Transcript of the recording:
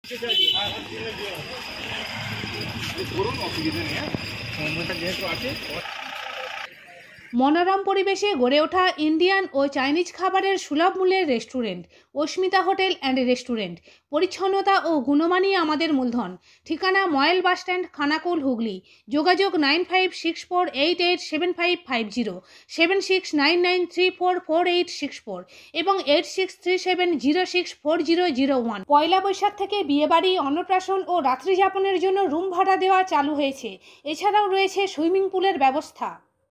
মনোরম পরিবেশে গড়ে ওঠা ইন্ডিয়ান ও চাইনিজ খাবারের সুলভ মূল্যের restaurant Asmita hotel and restaurant. পরিচ্ছন্নতা ও গুণমানই আমাদের মূলধন। ঠিকানা ময়েল বাসস্ট্যান্ড, খানাকুল, হুগলি। যোগাযোগ 9564887550, 7699344864 এবং 8637064001। পয়লা বৈশাখ থেকে বিয়েবাড়ি, অন্নপ্রাশন ও রাত্রিযাপনের জন্য রুম ভাড়া দেওয়া চালু হয়েছে। এছাড়াও রয়েছে সুইমিং পুলের ব্যবস্থা।